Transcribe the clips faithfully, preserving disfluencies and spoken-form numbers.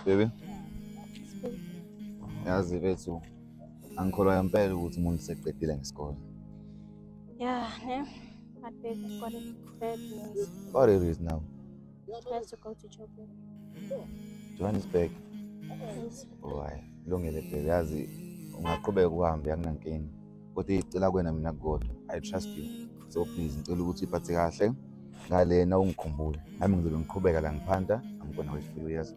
Baby, yazi bethu angikholwa impela ukuthi umuntu seqedile ngesikole. Yeah, ne? But babe, I've got it bad news. What it is now? I have to go to Joburg. Johannesburg. Yes. Why? Lungile baby, yazi ungaqhubeka uhambe akunankinga. Kodwa icela kwena mina kukodwa. I trust you. So please ngicela ukuthi iphathe kahle ngalena ungikhumbule. Nami ngizobe ngiqhubeka la ngiphanda. I'm gonna wait for you, yes.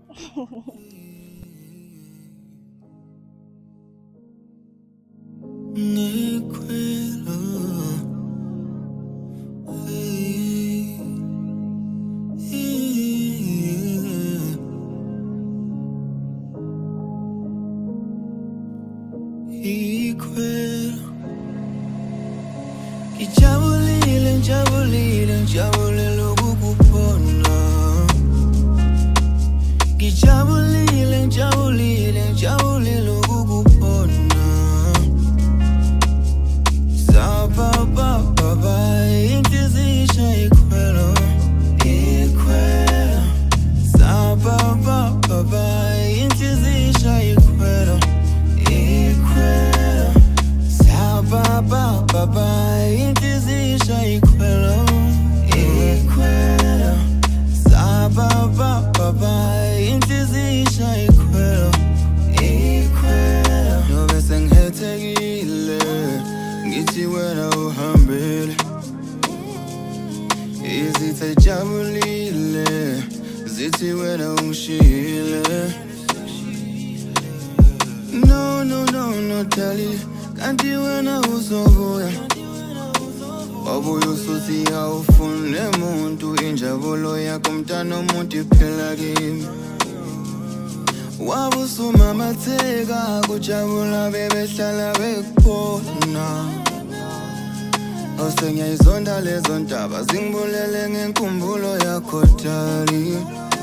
Ngijabulile ngijabulile ngijabulile ukukubona Ngijabulile ngijabulile ngijabulile ukukubona Saba ba ba ba intizisha ikhwelo ikhwelo Saba ba ba ba intizisha ikhwelo ikhwelo Saba ba ba ba intizisha ikhwelo ikhwelo Saba ba ba ba intizisha ikhwelo ikhwelo Nobe sengihethekile ngithi wena uhambile Izithe jabulile zithi wena ungishiyile No no no no darling kanti wena uzobuya Wabuya usuthi awufune muntu injabulo yakho mntana omuntu iphela kimi Wabusumamatheka kujabula bebehlala bekubona Awusengiyayizonda lezo ndaba zingibulele ngenkumbulo yakho dali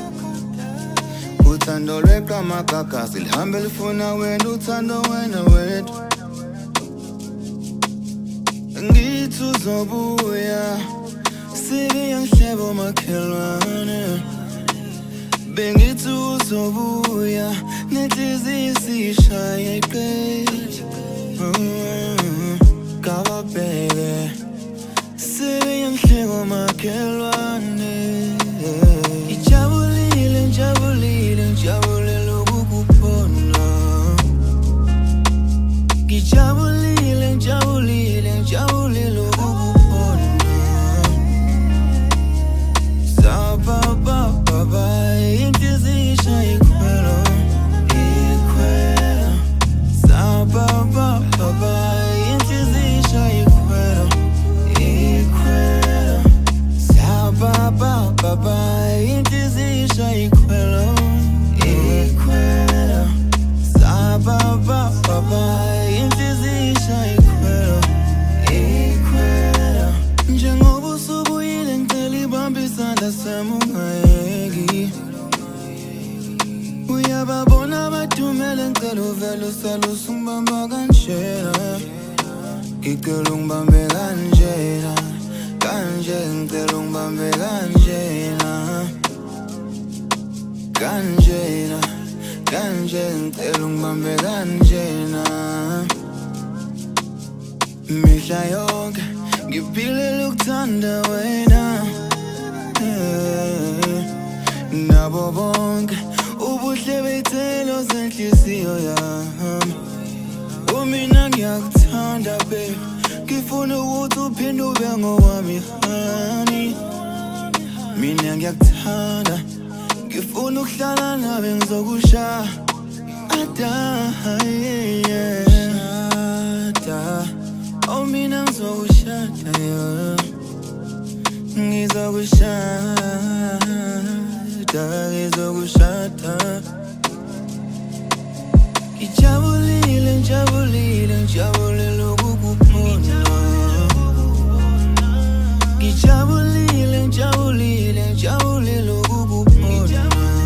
Uthando lweqamagagasi lihambe lifuna wena uthando wena wethu Ngithi uzobuya sibe yangihlebo makhelwane Bengithi uzobuya nenhliziyo isishaya iqedwe Gaba bebe sibe yangihlebo makhelwane Ngijabulile ngijabulile ngijabulile ukukubona Ngijabulile ngijabulile ngijabulile ukukubona Saba ba ba ba intizisha ikhwelo ikhwelo Saba ba ba ba intizisha ikhwelo ikhwelo Saba ba ba ba intizisha ikhwelo ikhwelo Saba ba ba ba intizisha ikhwelo ikhwelo Njengoba usubuyile ngicela ibambe isandla sami ungayeki Uyababona abadumele ngicela uvele usale usungibamba kanjena Ngicela ungibambe kanjena Kanje ngicela ungibambe kanjena Kanjena Kanje ngicela ungibambe kanjena Mihla yonke ngiphilela ukuthanda wena Nabo bonke ubuhle bey'thelo zenhliziyo yami Umina ngiyakuthanda babe ngifuna ukuthi uphinde ube ngowami honey Mina ngiyakuthanda ngifuna ukuhlala nawe ngizokushaya Ada yeah Shada Oh mina ngizokushada yeah Ngizokushada Ngizokushada Ngijabulile ngijabulile ngijabulile ukukubona Ngijabulile ngijabulile ngijabulile ukukubona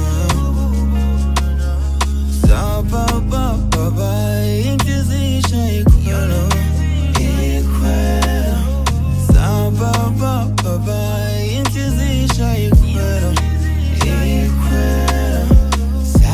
Saba ba ba ba intizisha ikhwelo ikhwelo Saba ba ba ba intizisha ikhwelo ikhwelo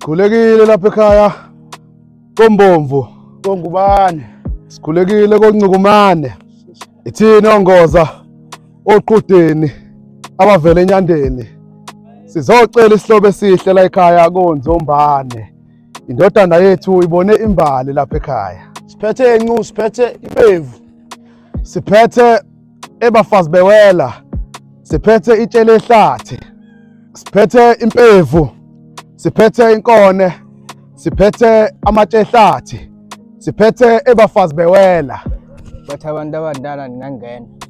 Sikhulekile lapha ekhaya kombomvu kongubane. Sikhulekile koncukumane. Ithini ongoza oqhudeni abavela enyandeni. Sizocela isihlobo esihle la ekhaya konzombane. Indodana yethu ibone imbali lapha ekhaya. Siphethe encu, siphethe imbevu. Siphethe ebafazi bewela. Siphethe itshele ehlathi. Siphethe impevu. Siphethe inkone. Siphethe amatshe ehlathi. Siphethe ebafazi bewela. Bathi abantu abadala ningangena.